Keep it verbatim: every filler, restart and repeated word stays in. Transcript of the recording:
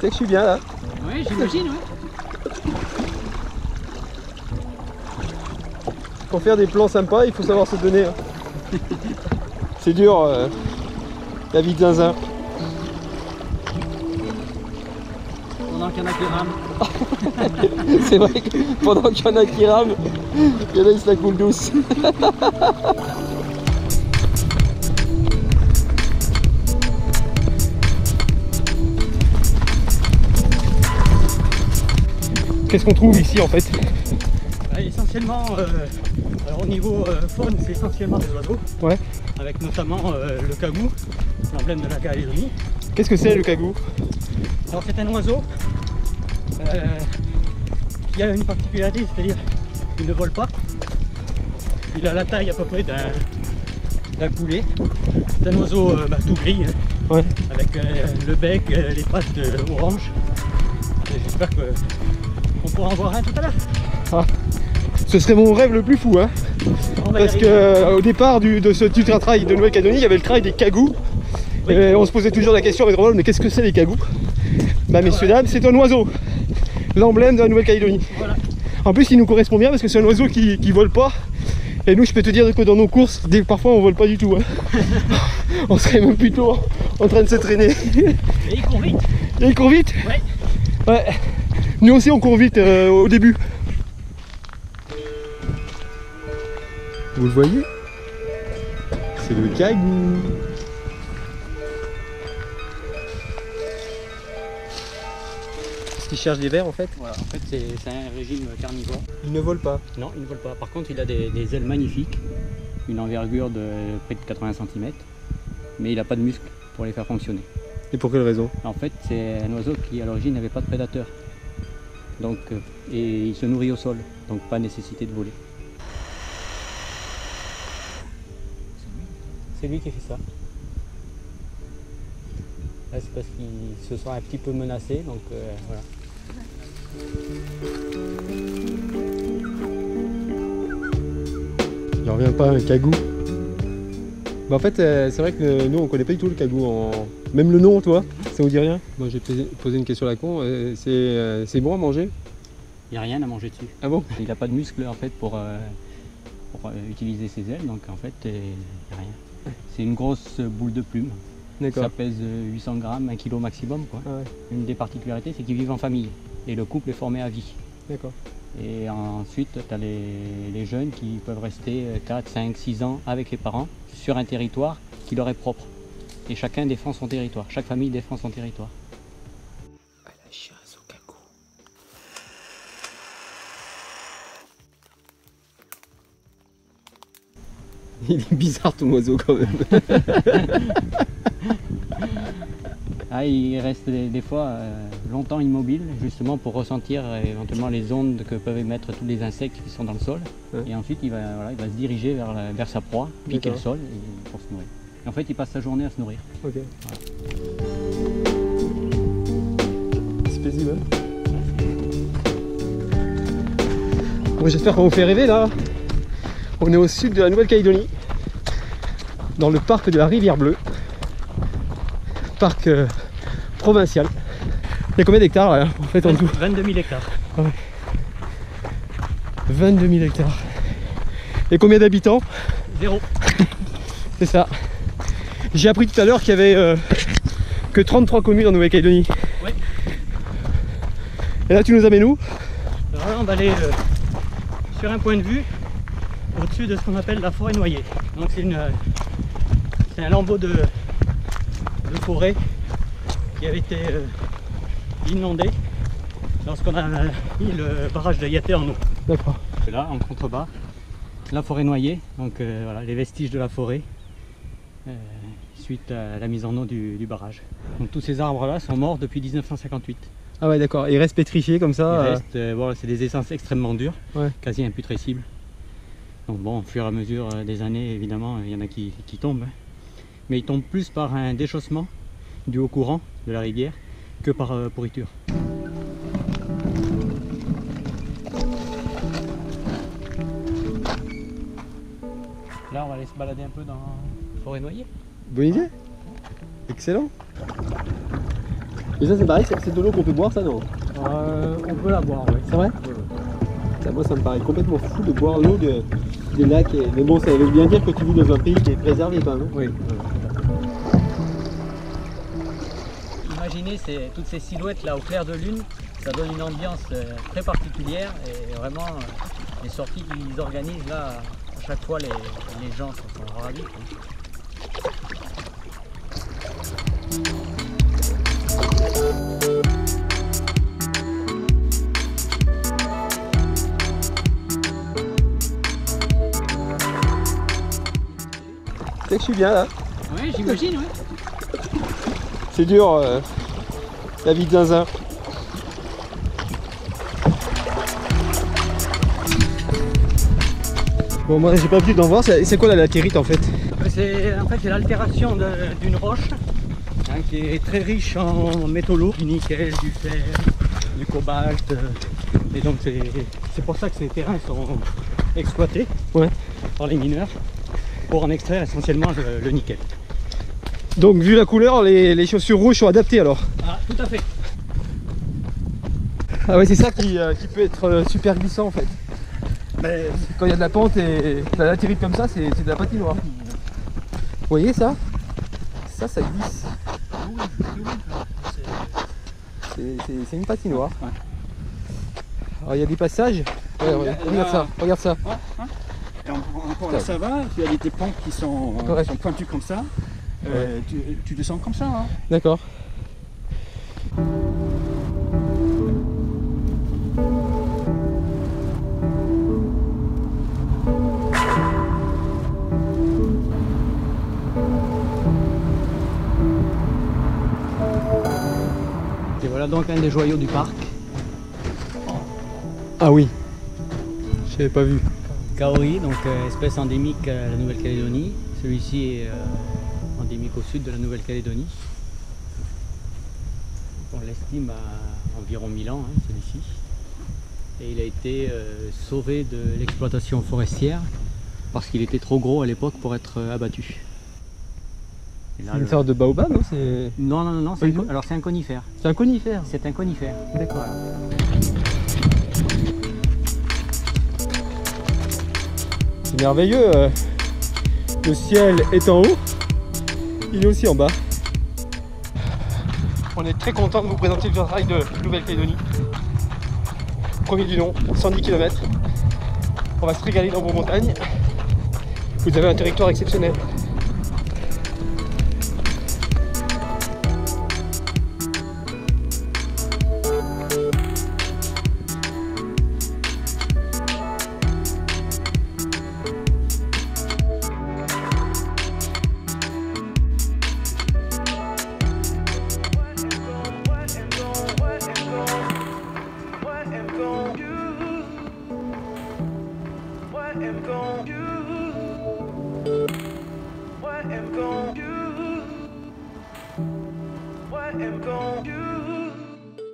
sais que je suis bien là. Oui, j'imagine, oui. Pour faire des plans sympas, il faut savoir se donner. Hein. C'est dur, euh, la vie de zinzin. Pendant qu'il y en a qui rament. C'est vrai que pendant qu'il y en a qui rament, il y en a qui se la coulent douce. Qu'est-ce qu'on trouve ici en fait? Essentiellement, euh, alors au niveau euh, faune, c'est essentiellement des oiseaux. Ouais. Avec notamment euh, le cagou, l'emblème de la Calédonie. Qu'est-ce que c'est le cagou? Alors c'est un oiseau euh, qui a une particularité, c'est-à-dire qu'il ne vole pas. Il a la taille à peu près d'un d'un poulet. C'est un oiseau euh, bah, tout gris, hein, ouais. Avec euh, le bec, euh, les pattes euh, orange. J'espère qu'on pourra en voir un tout à l'heure. Ah. Ce serait mon rêve le plus fou, hein. Parce que euh, au départ du, de ce ultra trail de Nouvelle-Calédonie, il y avait le trail des cagous. Oui. Et on se posait toujours la question avec Ronald, mais qu'est-ce que c'est les cagous? Bah messieurs dames, c'est un oiseau, l'emblème de la Nouvelle-Calédonie. Voilà. En plus il nous correspond bien parce que c'est un oiseau qui, qui vole pas. Et nous je peux te dire que dans nos courses, dès, parfois on vole pas du tout. Hein. On serait même plutôt en train de se traîner. Et il court vite. Et il court vite? Ouais. Ouais. Nous aussi on court vite euh, au début. Vous le voyez? C'est le cagou. Est-ce qu'il cherche des vers en fait? Voilà, en fait c'est un régime carnivore. Il ne vole pas? Non, il ne vole pas. Par contre il a des, des ailes magnifiques, une envergure de près de quatre-vingts centimètres, mais il n'a pas de muscles pour les faire fonctionner. Et pour quelle raison? En fait c'est un oiseau qui à l'origine n'avait pas de prédateur. Donc, et il se nourrit au sol, donc pas nécessité de voler. C'est lui qui fait ça. Là c'est parce qu'il se sent un petit peu menacé, donc euh, voilà. Il en revient pas un cagou. Bah en fait euh, c'est vrai que nous on connaît pas du tout le cagou. En... Même le nom toi, ça vous dit rien? Moi j'ai posé une question à la con, euh, c'est euh, bon à manger? Il n'y a rien à manger dessus. Ah bon? Il n'a pas de muscles en fait pour, euh, pour euh, utiliser ses ailes, donc en fait il n'y a rien. C'est une grosse boule de plume. Ça pèse huit cents grammes, un kilo maximum. Quoi. Ah ouais. Une des particularités, c'est qu'ils vivent en famille. Et le couple est formé à vie. D'accord. Et ensuite, tu as les, les jeunes qui peuvent rester quatre, cinq, six ans avec les parents sur un territoire qui leur est propre. Et chacun défend son territoire. Chaque famille défend son territoire. À la chasse au cagou. Il est bizarre ton oiseau quand même. Ah, il reste des, des fois euh, longtemps immobile, justement pour ressentir euh, éventuellement les ondes que peuvent émettre tous les insectes qui sont dans le sol. Ouais. Et ensuite il va, voilà, il va se diriger vers, la, vers sa proie, piquer le sol et, pour se nourrir. Et en fait il passe sa journée à se nourrir. Ok. Voilà. C'est paisible. Hein. Bon, j'espère qu'on vous fait rêver là. On est au sud de la Nouvelle-Calédonie, dans le parc de la Rivière Bleue. Parc euh, provincial. Il y a combien d'hectares là en fait en tout? vingt-deux mille hectares. Ah ouais. vingt-deux mille hectares. Et combien d'habitants? Zéro. C'est ça. J'ai appris tout à l'heure qu'il y avait euh, que trente-trois communes en Nouvelle-Calédonie. Ouais. Et là tu nous amènes où? Alors là on va aller euh, sur un point de vue au-dessus de ce qu'on appelle la forêt noyée. Donc c'est une, c'est un lambeau de, de forêt qui avait été euh, inondé lorsqu'on a mis le barrage de Yaté en eau. D'accord. Là, en contrebas, la forêt noyée, donc euh, voilà, les vestiges de la forêt euh, suite à la mise en eau du, du barrage. Donc tous ces arbres-là sont morts depuis mille neuf cent cinquante-huit. Ah ouais, d'accord. Ils restent pétrifiés comme ça. Ils euh... restent, euh, bon, c'est des essences extrêmement dures, ouais. Quasi imputrescibles. Donc bon, au fur et à mesure des années, évidemment, il y en a qui, qui tombent. Mais ils tombent plus par un déchaussement du haut courant de la rivière que par euh, pourriture. Là, on va aller se balader un peu dans la forêt noyée. Bonne idée. Excellent. Et ça c'est pareil, c'est de l'eau qu'on peut boire, ça non? Euh, on peut la boire, oui. C'est vrai? Ouais. Ça, moi ça me paraît complètement fou de boire l'eau de, des lacs. Et... Mais bon, ça veut bien dire que tu vis dans un pays qui est préservé quand même. Oui. Imaginez ces, toutes ces silhouettes là au clair de lune, ça donne une ambiance euh, très particulière et vraiment euh, les sorties qu'ils organisent là, à chaque fois les, les gens sont, sont ravis. C'est que je suis bien là. Oui, j'imagine, oui. C'est dur euh, la vie de zinzin. Bon, moi j'ai pas pu d'en voir, c'est quoi la latérite en fait? C'est en fait l'altération d'une roche hein, qui est très riche en métaux lourds, du nickel, du fer, du cobalt. Euh, et donc c'est pour ça que ces terrains sont exploités ouais. par les mineurs pour en extraire essentiellement le, le nickel. Donc vu la couleur, les, les chaussures rouges sont adaptées alors? Ah, tout à fait. Ah ouais, c'est ça qui, euh, qui peut être euh, super glissant en fait. Mais quand il y a de la pente et la latérite comme ça, c'est de la patinoire. Vous voyez ça? Ça, ça glisse. C'est une patinoire. Ouais. Alors il y a des passages. Ouais, regarde, regarde ça, regarde ça. Ouais, hein. Et encore là ça va, il y a des pentes qui sont, ouais. sont pointues comme ça. Euh, ouais. tu, tu descends comme ça. Hein. D'accord. Et voilà donc un des joyaux du parc. Ah oui, je n'avais pas vu. Kaori, donc euh, espèce endémique à la Nouvelle-Calédonie. Celui-ci est euh, endémique au sud de la Nouvelle-Calédonie. On l'estime à environ mille ans, hein, celui-ci. Et il a été euh, sauvé de l'exploitation forestière parce qu'il était trop gros à l'époque pour être euh, abattu. C'est une le... sorte de baobab, non? Non, non, non, non c'est un... alors c'est un conifère. C'est un conifère? C'est un conifère. D'accord. C'est merveilleux, euh, le ciel est en haut, il est aussi en bas. On est très content de vous présenter le trail de Nouvelle-Calédonie. Premier du nom, cent dix kilomètres. On va se régaler dans vos montagnes. Vous avez un territoire exceptionnel. What am gon' do?